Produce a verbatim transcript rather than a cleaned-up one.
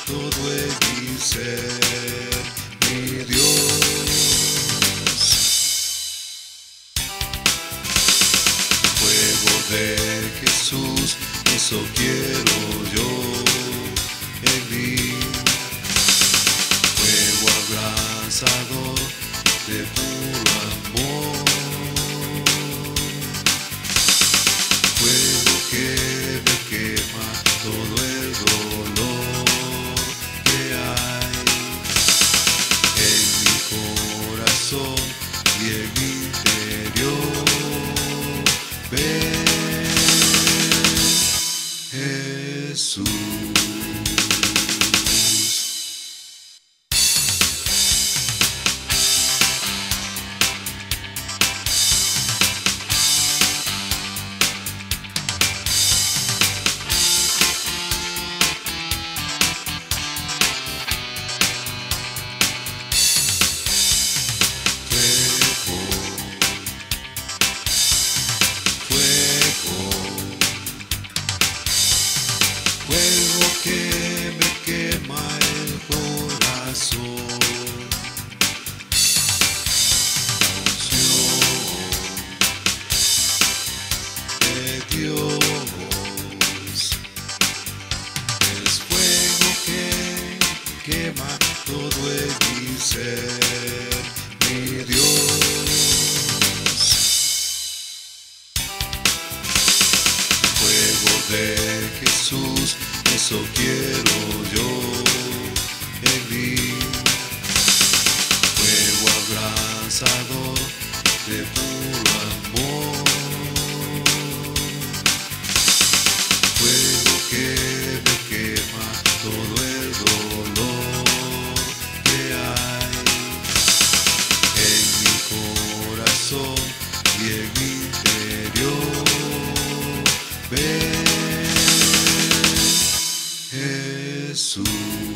todo en mi ser, mi Dios. Fuego de Jesús, eso quiero yo en mí. Fuego abrasador de puro amor. Fuego que me quema todo el dolor que hay en mi corazón y en mi interior. Ven, Jesús. Fuego que me quema el corazón, la unción de Dios es fuego que quema todo en mi ser, mi Dios. Fuego de Jesús, eso quiero yo en mí. Fuego abrasador de puro amor. Fuego que me quema todo el dolor que hay en mi corazón y en mi interior. Ven, Jesús.